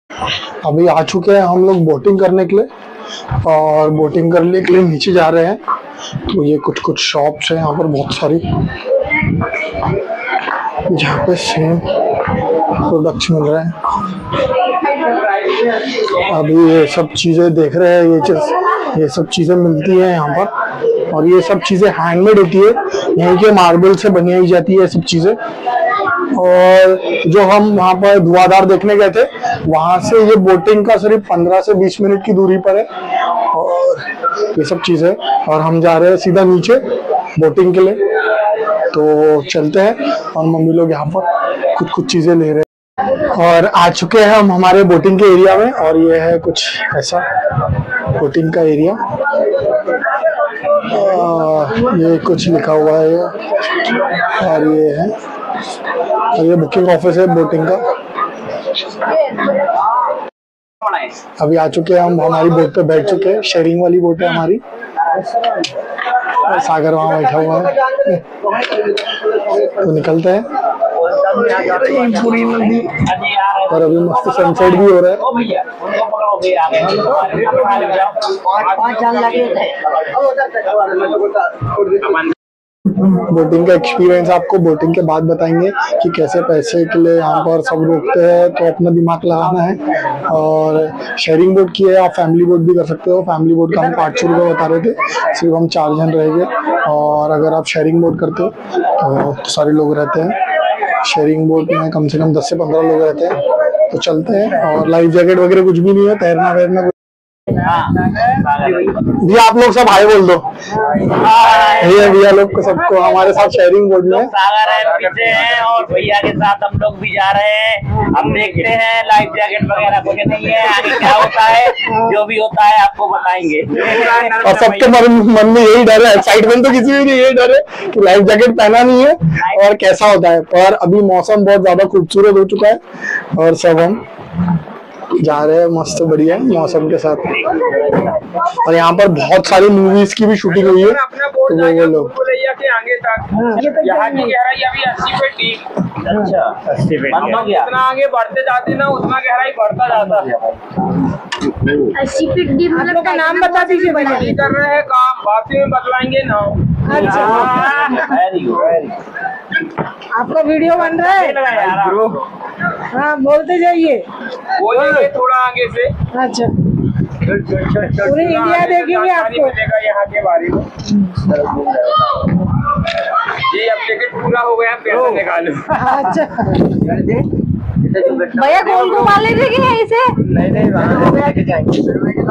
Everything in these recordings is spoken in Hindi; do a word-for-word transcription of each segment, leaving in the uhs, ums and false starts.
अभी आ चुके हैं हम लोग बोटिंग करने के लिए और बोटिंग करने के लिए नीचे जा रहे हैं। तो ये कुछ कुछ शॉप्स हैं यहाँ पर बहुत सारी, जहाँ पे सेम प्रोडक्ट्स मिल रहे हैं। अभी ये सब चीजें देख रहे हैं, ये चीज ये सब चीजें मिलती है यहाँ पर और ये सब चीजें हैंडमेड होती है, यहीं के मार्बल से बनाई जाती है सब चीजें। और जो हम वहाँ पर धुआंधार देखने गए थे, वहां से ये बोटिंग का सिर्फ पंद्रह से बीस मिनट की दूरी पर है और ये सब चीजें। और हम जा रहे हैं सीधा नीचे बोटिंग के लिए, तो चलते हैं। और मम्मी लोग यहाँ पर कुछ कुछ चीजें ले रहे हैं और आ चुके हैं हम हमारे बोटिंग के एरिया में। और ये है कुछ ऐसा बोटिंग का एरिया, ये कुछ लिखा हुआ है और ये है और ये बुकिंग ऑफिस है बोटिंग का। अभी आ चुके हैं हम, हमारी बोट पे बैठ चुके हैं, शेयरिंग वाली बोट है हमारी। सागर वहां बैठा हुआ है, तो निकलते हैं पूरी नदी। और अभी मस्त सनसेट भी हो रहा है। बोटिंग का एक्सपीरियंस आपको बोटिंग के बाद बताएंगे कि कैसे पैसे के लिए यहाँ पर सब रोकते हैं, तो अपना दिमाग लगाना है। और शेयरिंग बोट की है, आप फैमिली बोट भी कर सकते हो। फैमिली बोट का हम पाँच सौ रुपये बता रहे थे, सिर्फ हम चार जन रहेंगे। और अगर आप शेयरिंग बोट करते हो तो सारे लोग रहते हैं। शेयरिंग बोट में कम से कम दस से पंद्रह लोग रहते हैं। तो चलते हैं। और लाइफ जैकेट वगैरह कुछ भी नहीं है, तैरना वैरना भी। आप लोग सब हाय बोल दो भैया भैया लोग को, सबको हमारे साथ शेयरिंग बोट में। सागर है पीछे है और भैया के साथ हम लोग भी जा रहे हैं। हम देखते हैं लाइफ जैकेट वगैरह कुछ नहीं है, आगे क्या होता है, जो भी होता है आपको बताएंगे। और सबके मन मन में यही डर है, एक्साइटमेंट तो किसी भी नहीं, यही डर है कि लाइफ जैकेट पहना नहीं है और कैसा होता है। पर अभी मौसम बहुत ज्यादा खूबसूरत हो चुका है और सब हम जा रहे हैं मस्त बढ़िया मौसम के साथ। और यहाँ पर बहुत सारी मूवीज की भी शूटिंग हुई है। तो वो लोग यहाँ की गहराई अभी अस्सी फीट डीप। अच्छा, अस्सी फीट। जितना आगे बढ़ते जाते ना उतना गहराई बढ़ता जाता है। अस्सी फीट डीप मतलब का नाम बता दीजिए भैया। कर रहे हैं काम, बाद में बतलाएंगे ना। अच्छा, वेरी गुड वेरी गुड। आपका वीडियो बन रहा है? हाँ, बोलते जाइए। बोलेंगे थोड़ा आगे से। अच्छा, पूरी इंडिया देखेंगे आपको यहाँ के बारे में। जी अब टिकट पूरा हो गया, पैसा निकालो। अच्छा भैया, कौन को मान लेते कि ऐसे नहीं नहीं लेके जाएंगे।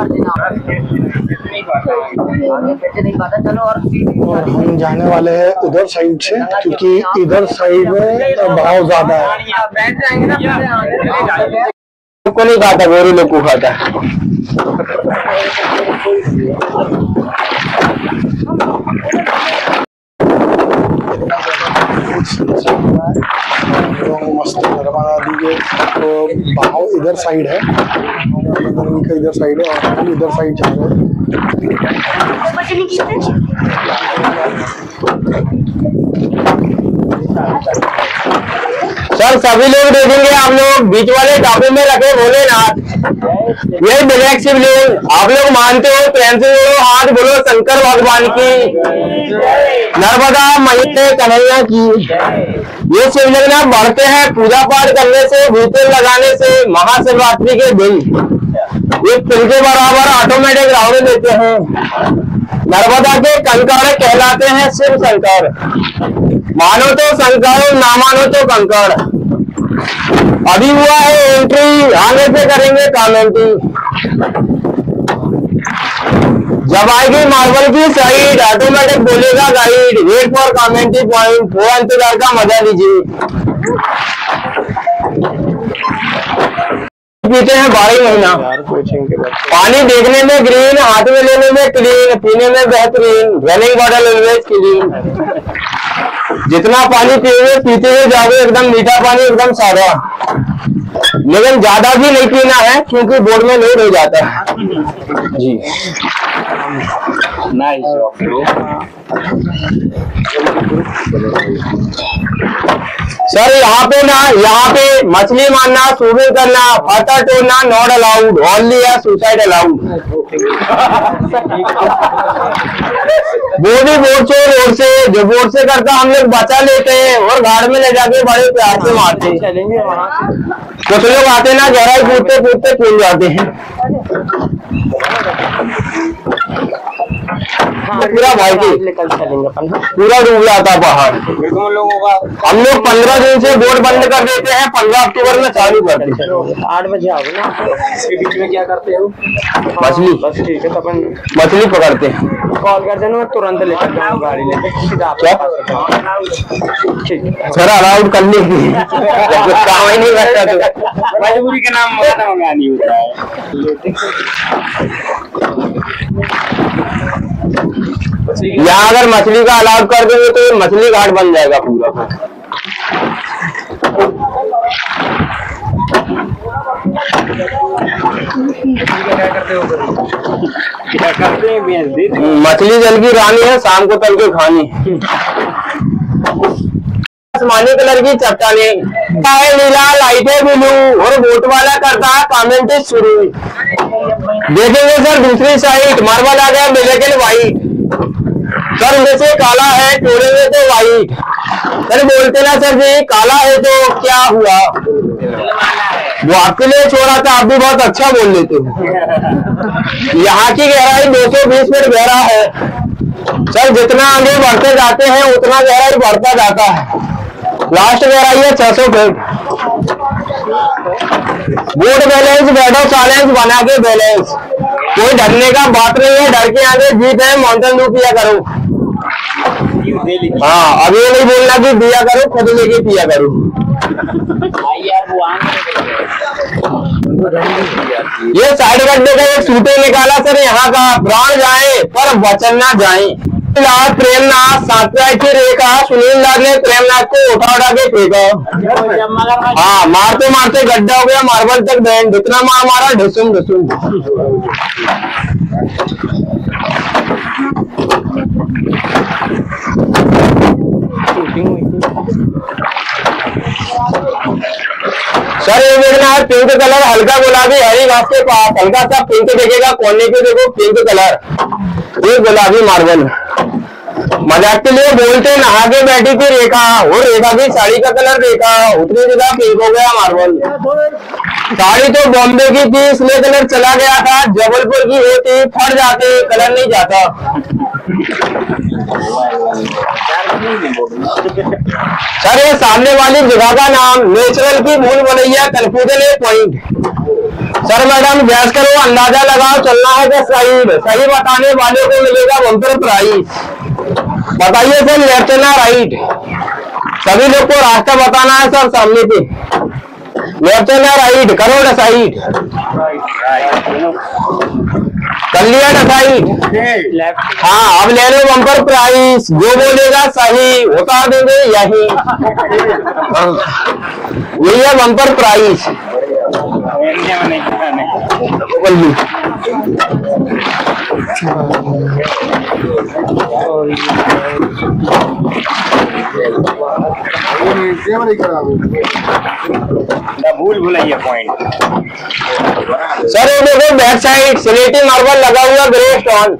चलो। और हम जाने वाले हैं उधर साइड से, क्योंकि इधर साइड में भाव ज्यादा है। बैठ जाएंगे ना, को नहीं खाता, गोरी लोग को खाता है। मस्त नर्मदा नदी के तो बहाव इधर साइड है, का इधर साइड है और हम इधर साइड जा रहे हैं। सर सभी लोग देखेंगे, आप लोग बीच वाले ढाबे में रखे भोलेनाथ, यही ब्लैक शिवलिंग। आप लोग मानते हो, प्रेम से बोलो, हाथ बोलो शंकर भगवान की, नर्मदा मैया कन्हैया की। ये शिवलिंग ना बढ़ते हैं पूजा पाठ करने से, भूतेल लगाने से, महाशिवरात्रि के दिन ये तिल के बराबर ऑटोमेटिक रावण देते हैं। नर्मदा के कंकड़ कहलाते हैं शिव शंकर। मानो तो शंकर, ना मानो तो कंकड़। अभी हुआ है एंट्री, आगे से करेंगे कमेंट्री। जब आएगी मार्बल की साइड, ऑटोमेटिक बोलेगा guide, wait for commentary point. वो इंतजार का मजा लीजिए। पीते हैं बारह महीना, पानी देखने में ग्रीन, हाथ में लेने में क्लीन, पीने में बेहतरीन, रनिंग बॉटल ऑलवेज क्लीन। जितना पानी पियोगे पीते हुए जाओगे, एकदम मीठा पानी, एकदम सादा, लेकिन ज्यादा भी नहीं पीना है क्योंकि बोर्ड में लोड हो जाता है जी। सर यहाँ पे ना, यहाँ पे मछली मारना, स्विमिंग करना, फाटा तोड़ना नॉट अलाउड, ओनली है सुसाइड अलाउड। वो भी बोर्ड से, रोड से, जो बोर्ड से करता हम लोग बचा लेते हैं और गाड़ में ले जाके बड़े प्यार से मारते हैं। कुछ लोग आते ना गहराई कूदते कूदते कूद जाते हैं। पूरा भाई निकल चलेंगे, पूरा डूब जाता पहाड़। हम लोग पंद्रह दिन से बोट बंद कर देते हैं, पंद्रह अक्टूबर में चालू करते हैं। आठ बजे आओगे ना, इसके बीच में क्या करते हो? मछली, बस ठीक है, तो अपन मछली पकड़ते हैं। कॉल कर देना, मैं तुरंत लेकर जाऊँ गाड़ी लेके सीधा आपके पास। ठीक है सर, अलाउड कर लीजिए, कुछ काम ही नहीं करता तो मजबूरी के नाम मंगाना नहीं होता है। यहाँ अगर मछली का अलाउड कर देंगे तो ये मछली घाट बन जाएगा पूरा। क्या करते हैं? मछली जल की रानी है, शाम को तल के खानी। आसमानी कलर की चट्टाने, नीला, लाइट है ब्लू और बोट वाला करता है कमेंट शुरू। देखेंगे सर दूसरी साइड, मार्बल आ गया ब्लैक एंड व्हाइट। सर जैसे काला है तोड़ेंगे तो व्हाइट। सर बोलते ना सर जी काला है तो क्या हुआ, वो आपके लिए छोड़ा था, आप भी बहुत अच्छा बोल लेते हो। यहाँ की गहराई दो सौ बीस फीट गहरा है सर, जितना आगे बढ़ते जाते हैं उतना गहराई बढ़ता जाता है। लास्ट गहराई है छह सौ फीट। बोट बैलेंस, बैठो साइलेंस बना के बैलेंस, कोई डरने का बात नहीं है, डर के आगे जीत है, माउंटेन व्यू पिया करो। हाँ, अब ये नहीं बोलना कि पिया करो, खुद लेके पिया करो। ये साइड गड्ढे का एक सूटे निकाला सर यहाँ का, प्राण जाए पर वचन ना जाए। प्रेमनाथ सातवाई की रेखा, सुनील लाल ने प्रेमनाथ को उठा उठा के फेंका। हाँ, मारते मारते गड्ढा हो गया, मार्बल तक बैंड, जितना मार मारा ढुसुम ढुसुम। सर ये देखना है पिंक कलर, हल्का गुलाबी, हरी घास के पास हल्का सा पिंक दिखेगा, कोने पे देखो पिंक कलर, ये गुलाबी मार्बल। मजाक के लिए बोलते नहा के बैठी थी रेखा, और रेखा की साड़ी का कलर देखा, उतनी जगह पिंक हो गया मार्बल। साड़ी तो बॉम्बे की थी, इसलिए कलर चला गया था, जबलपुर की होती फट जाते, कलर नहीं जाता। सर ये सामने वाली जगह का नाम नेचुरल की भूल भुलैया कन्फ्यूजन है पॉइंट। सर मैडम गैस करो, अंदाजा लगाओ, चलना है क्या साइड, सही बताने वाले को मिलेगा बम्पर प्राइस। बताइए सर लेफ्ट ना राइट, सभी लोग को रास्ता बताना है सर सामने पे। लेफ्ट ना राइट, करो डिसाइड, कर लिया डिसाइड। हाँ, अब ले लो बम्पर प्राइस, जो बोलेगा सही उतार देंगे यही। यही है बम्पर प्राइस। भूल भुलैया पॉइंट। सर ये देखो बैक साइड स्लेटी मार्बल लगा हुआ ग्रे स्टोन,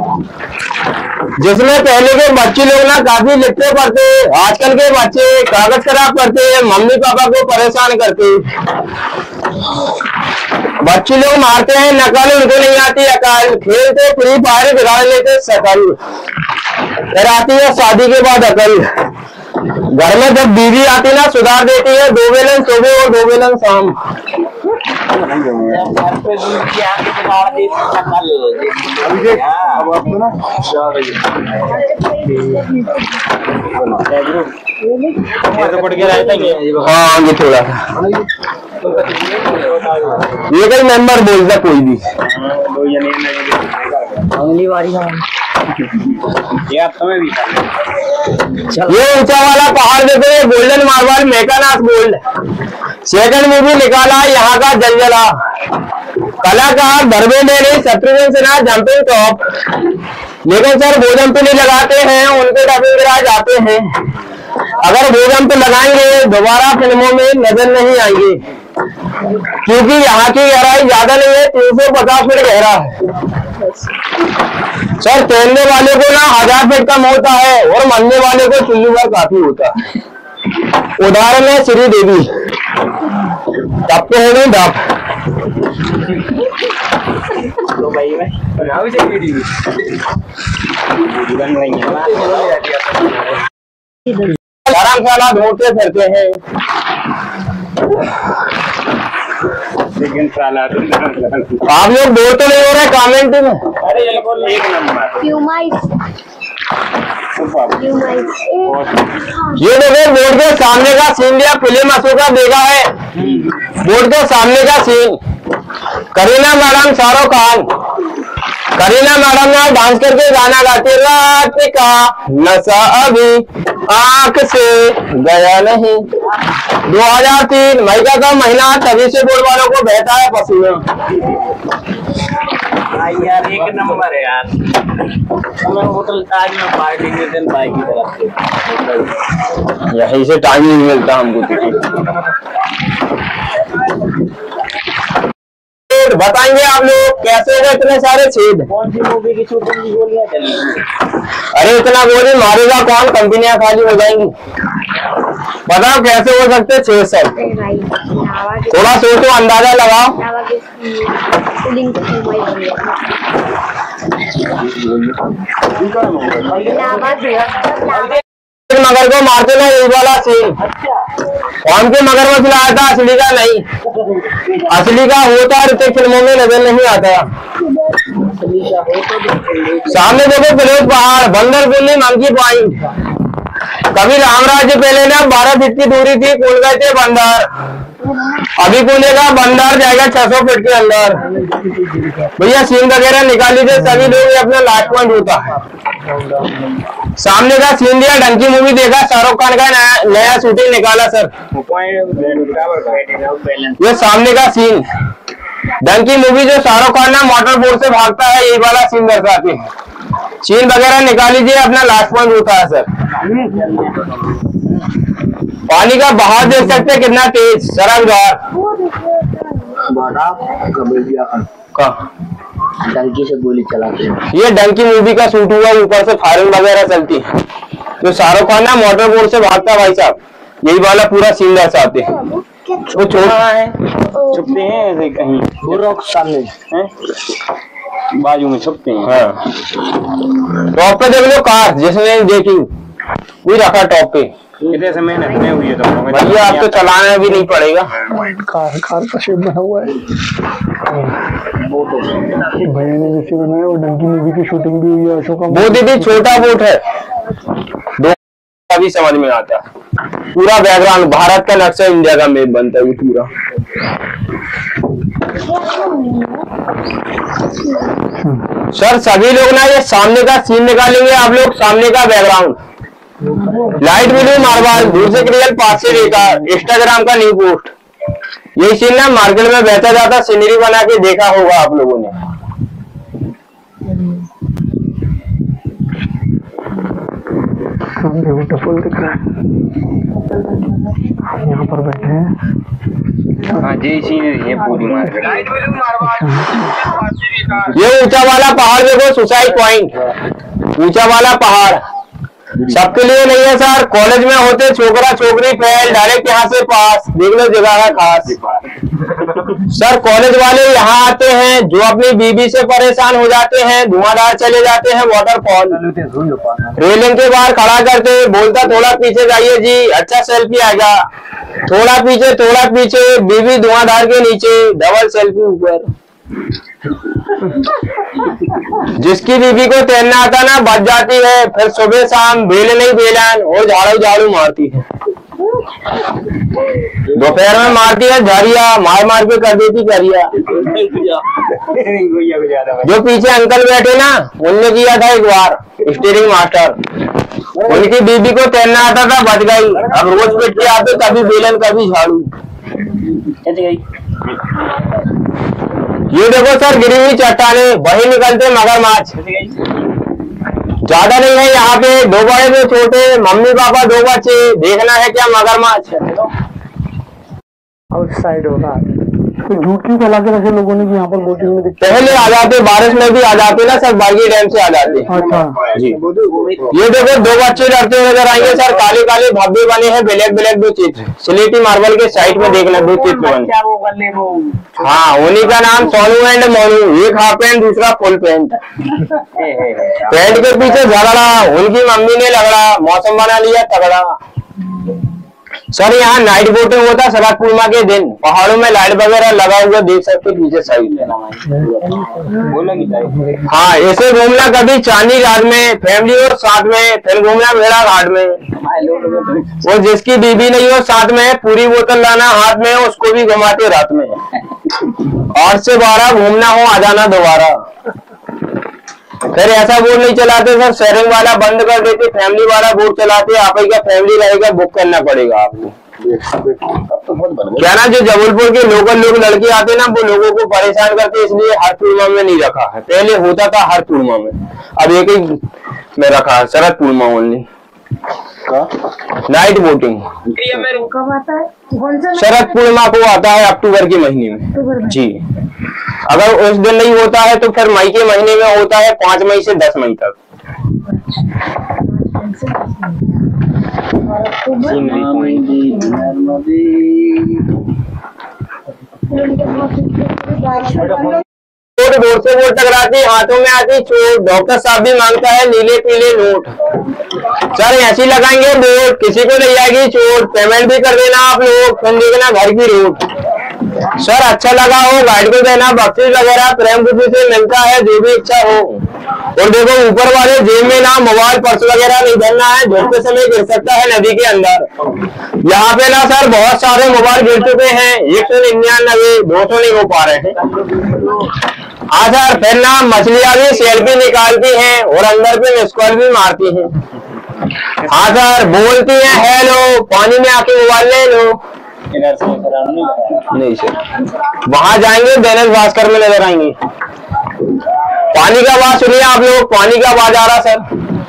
जिसमें पहले के बच्चे लोग ना काफी लिखते पढ़ते, आजकल के बच्चे कागज खराब करते, मम्मी पापा को परेशान करते। बच्चे लोग मारते हैं नकल, उनको नहीं आती अकल, खेलते फ्री फायर बिगाड़ लेते शकल, फिर आती है शादी के बाद अकल। घर में जब बीवी आती ना सुधार देती है, दो बेलन सुबह और दो बेलन शाम। हाँ ये थोड़ा ये कई मेंबर बोलता कोई भी। अगली बारी ये तुम्हें भी ये ऊंचा वाला पहाड़ देखो, ये गोल्डन मार्बल मेकानाथ गोल्ड। सेकंड मूवी निकाला यहाँ का जंजला। कलाकार धर्मेंद्र ने शत्रुघ्न सिन्हा जंपिंग टॉप, लेकिन सर वो जंप नहीं लगाते हैं, उनके डबिंग राज आते हैं। अगर वो जंप लगाएंगे दोबारा फिल्मों में नजर नहीं आएंगे, क्योंकि यहाँ की गहराई ज्यादा नहीं है, तीन सौ पचास फीट गहरा है। सर तैरने वाले को ना हजार फीट कम होता है और मरने वाले को चुल्लू भर काफी होता है। उदाहरण है श्री देवी, टप पे है नहीं डप। तो भाई मैं बनाओ से वीडियो बन रही है। धर्मशाला ढूंढते फिरते हैं, लेकिन साला आप लोग बोर तो नहीं हो रहे कमेंट में? अरे ये बोल एक नंबर ये देखो बोर्ड के सामने का सीन लिया, फिल्म अशोका देखा है। बोर्ड के सामने का scene, Kareena madam Shahrukh Khan, Kareena madam ने डांस करके गाना गाती, रात का नशा अभी आंख से गया नहीं। दो हज़ार तीन मई का का महीना, तभी से बोर्ड वालों को बहता है पसीना। यार एक नंबर है यार। हमें होटल ताज में पार्टी के दिन भाई की तरफ से यहीं से टाइम नहीं मिलता हमको। बताएंगे आप लोग कैसे होगा इतने सारे छेद? कौन सी मूवी की शूटिंग की गोलियां चली? अरे इतना गोली मारेगा कौन, कंपनियां खाली हो जाएंगी। बताओ कैसे हो सकते छह सौ? थोड़ा सोचो, अंदाजा लगाओ। मगर को मारते ना, ये वाला सीन कौन के मगरमच्छ लाया था, असली का नहीं। असली का होता है ऋतिक फिल्मों में नजर नहीं आता। सामने देखो फिरोज पहाड़, बंदर गुल्ली, मंकी पॉइंट। कभी रामराज्य पहले ना बारह फीट की दूरी थी, कूद गए थे बंदर। अभी कूदेगा बंदर, जाएगा छह सौ फीट के अंदर। भैया सीन वगैरह निकाल लीजिए, सभी लोग अपना लास्ट पॉइंट होता है। सामने का सीन दिया, डंकी मूवी देखा, शाहरुख खान का नया, नया शूटिंग निकाला सर। ये सामने का सीन, डंकी मूवी जो शाहरुख खान ना मोटर बोट से भागता है, यही वाला सीन दर्शाते हैं। सीन वगैरह निकाल लीजिए, अपना लास्ट पॉइंट होता है सर। पानी का बहाव देख सकते हैं कितना तेज, सरंगार का डंकी से गोली चलाते हैं। ये डंकी मूवी का शूट हुआ, ऊपर से फायरिंग वगैरह चलती है। तो शाहरुख खान ना मोटर बोट से भागता भाई साहब, यही वाला पूरा सीन दर्शाते हैं। वो छोड़ा है, छुपते हैं ऐसे कहीं, वो रॉक सामने हैं बाजू में छुपते हैं। हाँ टॉप पे देख लो कार, जिसने देखी वही रखा टॉप पे। कितने से मेहनत में हुई है तो भैया आप तो चलाना भी नहीं पड़ेगा। कार कार का शेप बना हुआ है। भैया ने जैसे बनाया वो डंकी मूवी की शूटिंग भी हुई है अशोका। वो दीदी छोटा बोट है, दो अभी समझ में आता है। पूरा बैकग्राउंड भारत का नक्शा इंडिया का मैप बनता है पूरा। सर सभी लोग ना ये सामने का सीन निकालेंगे आप लोग, सामने का बैकग्राउंड, लाइट ब्लू मार्बल, दूसरे रियल पास से देखा, इंस्टाग्राम का न्यू पोस्ट। यही सीन ना मार्केट में बेचा जाता, सीनरी बना के देखा होगा आप लोगों ने। ब्यूटीफुल दिख रहा है, यहाँ पर बैठे हैं। हाँ जी सीन है पूरी मार्केट। ये ऊंचा वाला पहाड़ देखो, सुसाइड पॉइंट, ऊंचा वाला पहाड़ सबके लिए नहीं है सर। कॉलेज में होते छोकरा छोकरी फेल, डायरेक्ट यहाँ से पास, देख लो जगह है खास। सर कॉलेज वाले यहाँ आते हैं जो अपनी बीबी से परेशान हो जाते हैं, धुआंधार चले जाते हैं वाटरफॉल। रेलिंग के बाहर खड़ा करते, बोलता थोड़ा पीछे जाइए जी, अच्छा सेल्फी आएगा। थोड़ा पीछे थोड़ा पीछे, बीबी धुआंधार के नीचे, डबल सेल्फी ऊपर। जिसकी बीबी को तैरना आता ना बच जाती है, फिर सुबह शाम बेल नहीं बेलन और झाड़ू झाड़ू मारती है। दोपहर में मारती है झारिया, मार मार के कर देती करिया। जो पीछे अंकल बैठे ना, उनने किया था एक बार स्टीयरिंग मास्टर। उनकी बीबी को तैरना आता था, बच गई। अब रोज पेट के आते, कभी बेलन कभी झाड़ू। ये देखो सर, गिरी हुई चट्टाने, वही निकलते मगरमच्छ। ज्यादा नहीं है यहाँ पे, दो बड़े दो छोटे, मम्मी पापा दो बच्चे। देखना है क्या मगरमच्छ? आउटसाइड होगा। तो झूठ क्यों फैला के रखे लोगों ने कि यहाँ पर बोटिंग में दिखते? पहले आ जाते, बारिश में भी आ जाते ना सर, बागी डैम से आ जाते। अच्छा जी। ये देखो दो बच्चे डरते हुए नजर आएंगे सर, काले काले धब्बे बने हैं, ब्लैक ब्लैक दो चित्र। स्लेटी मार्बल के साइड में देखना, दो चित्र बने। हाँ, उन्हीं का नाम सोनू एंड मोनू। एक हाफ पैंट, दूसरा फुल पैंट। पैंट के पीछे झगड़ा, उनकी मम्मी ने लगड़ा, मौसम बना लिया तगड़ा। सर यहाँ नाइट बोटिंग होता है शरद पूर्णिमा के दिन, पहाड़ों में लाइट वगैरह लगा हुआ देख सकते पीछे साइड। हाँ, ऐसे घूमना कभी चांदी रात में फैमिली और साथ में, फिर घूमना भेड़ा घाट में। वो जिसकी बीबी नहीं हो साथ में, पूरी बोतल लाना हाथ में, उसको भी घुमाते रात में। आठ से बारह घूमना हो आ जाना दोबारा। फिर ऐसा बोर्ड नहीं चलाते सर, शेयरिंग वाला बंद कर देते, फैमिली वाला बोर्ड चलाते। आप ही का फैमिली रहेगा, बुक करना पड़ेगा आपको। क्या ना, जो जबलपुर के लोकल लोग लड़के आते ना, वो लोगों को परेशान करते, इसलिए हर पूर्णिमा में नहीं रखा है। पहले होता था हर पूर्णिमा में, अब एक ही में रखा है, Sharad Purnima only night boating. कब आता है? शरद पूर्णिमा को आता है अक्टूबर के महीने में जी। अगर उस दिन नहीं होता है तो फिर मई के महीने में होता है, पांच मई से दस मई तक। वोट वोट से वोट टकराती, हाथों में आती चोट। डॉक्टर साहब भी मांगता है नीले पीले नोट। सर ऐसी लगाएंगे वोट, किसी को नहीं आएगी चोट। पेमेंट भी कर देना आप लोग, फिर देखना घर की रोड। सर अच्छा लगा हो गाइड को देना, बख्शीश वगैरह प्रेम खुशी से मिलता है, जो भी इच्छा हो। और देखो ऊपर वाले जेब में ना मोबाइल पर्स वगैरह नहीं धरना है, झुकते समय गिर सकता है नदी के अंदर। यहाँ पे ना सर बहुत सारे मोबाइल गिर चुके हैं, एक सौ निन्यानवे दो सौ नहीं हो पा रहे हैं। हाँ सर, फिर ना मछलियां भी सेल्फी निकालती हैं और अंदर पे मिस कॉल भी मारती हैं। हाँ सर, बोलती हैं हेलो, पानी में आके मोबाइल ले लो। नहीं सर, वहां जाएंगे बैलेंस भास्कर में नजर आएंगे। पानी का आवाज सुनिए आप लोग, पानी का आवाज आ रहा सर,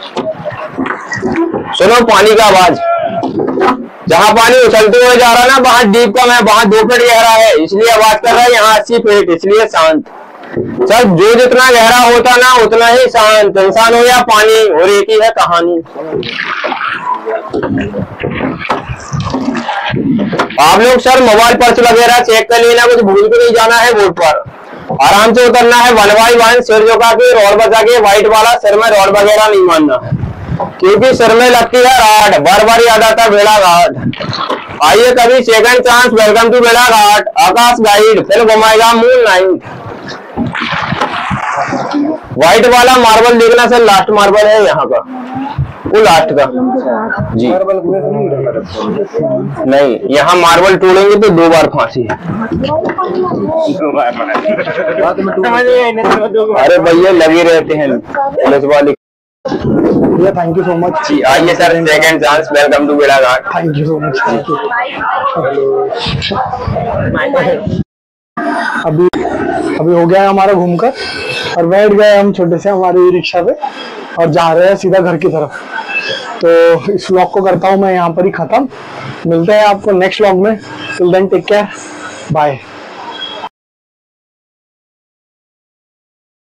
सुनो पानी का आवाज। जहाँ पानी उछलते हुए जा रहा ना, वहां डीप कम है, वहां दो फीट गहरा है, इसलिए आवाज कर रहा है। यहाँ अस्सी फीट, इसलिए शांत। सर जो जितना गहरा होता ना उतना ही शांत, इंसान हो या पानी, और एक ही है कहानी। आप लोग सर मोबाइल पर्स वगैरह चेक कर लेना, कुछ भूल के नहीं जाना है बोर्ड पर। आराम से उतरना है, वन बाई वन, सिर झुका के रोड बचा के, व्हाइट वाला सिर में रोड वगैरह नहीं मारना, क्योंकि सिर में लगती है राड। बार बार याद आता बेड़ा घाट। आइए कभी second chance, welcome to Bheda Ghat. Akash guide फिर घुमाएगा मून नाइट। व्हाइट वाला मार्बल देखना सर, लास्ट मार्बल है यहाँ का, वो लास्ट का जी। नहीं, यहाँ मार्बल तोड़ेंगे तो दो बार फांसी है। अरे भैया लगे रहते हैं पुलिस वाले। भैया थैंक यू सो मच जी। आइए sir, second chance, welcome to Bheda Ghat. Thank you so much. अभी अभी हो गया हमारा घूमकर, और बैठ गए हम छोटे से हमारे रिक्शा पे और जा रहे हैं सीधा घर की तरफ। तो इस व्लॉग को करता हूँ मैं यहाँ पर ही खत्म। मिलते हैं आपको नेक्स्ट व्लॉग में। Till then take care, bye.